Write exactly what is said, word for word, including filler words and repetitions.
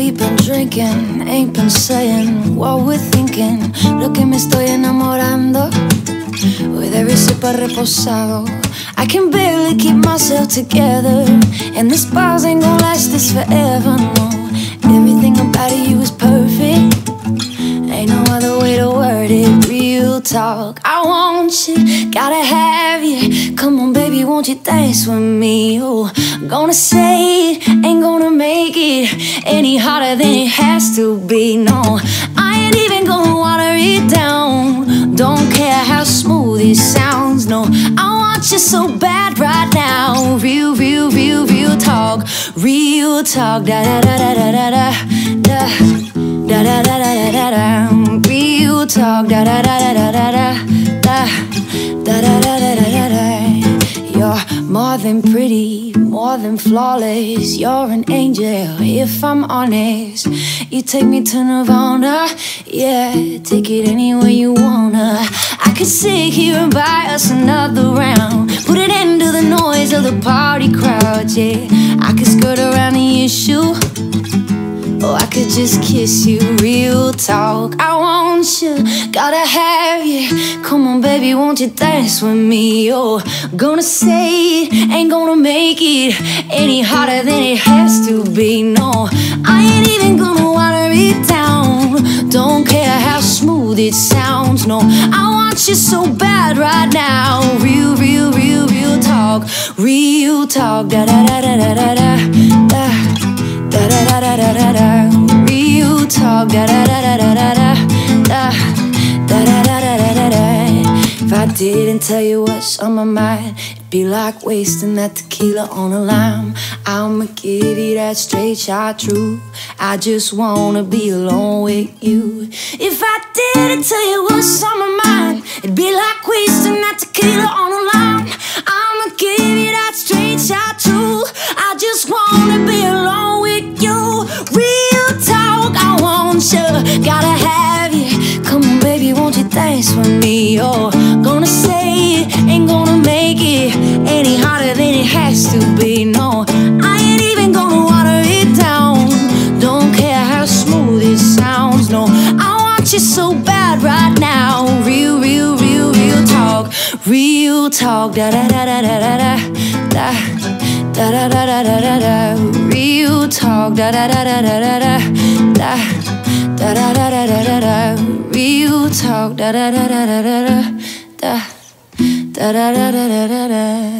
We've been drinking, ain't been saying what we're thinking. Lo que me estoy enamorando, with every sip I reposado. I can barely keep myself together, and this bars ain't gon' last this forever, no. Everything about you is perfect, ain't no other way to word it. Real talk, I want you, gotta have you. Come on baby, won't you dance with me? Oh, gonna say it, ain't gonna make it any harder than it has to be. No, I ain't even gonna water it down. Don't care how smooth it sounds. No, I want you so bad right now. Real, real, real, real talk. Real talk. Da da da da da da da. Da da da da da da da. Real talk. Da da da da da da da. Da da da da da da da. You're more than pretty, more than flawless. You're an angel, if I'm honest. You take me to Nirvana, yeah. Take it anywhere you wanna. I could sit here and buy us another round. Put an end to the noise of the party crowd, yeah. I could skirt around the issue, or I could just kiss you. Real talk, I want you, gotta have you. Come on baby, won't you dance with me? Oh, gonna say it, ain't gonna make it any harder than it has to be. No, I ain't even gonna water it down. Don't care how smooth it sounds. No, I want you so bad right now. Real, real, real, real talk. Real talk. Da da da da da da da. Da da da da da da da. Real talk. Da da da da da da da. Da da da da da da da. If I didn't tell you what's on my mind, it'd be like wasting that tequila on a lime. I'ma give you that straight shot truth. I just wanna be alone with you. If I didn't tell you what's on my mind, it'd be like wasting that tequila on a lime. I'ma give you that straight shot truth. I just wanna be alone with you. Real talk, I want you, gotta have you. Come on baby, won't you dance with me? Oh, gonna say it, ain't gonna make it any harder than it has to be. No, I ain't even gonna water it down. Don't care how smooth it sounds. No, I want you so bad right now. Real, real, real, real talk. Real talk. Da da da da da da da. Da da da da da da da. Real talk. Da da da da da da da. Da da da da da da da. Real talk. Da da da da da da da. Da da da da da da da.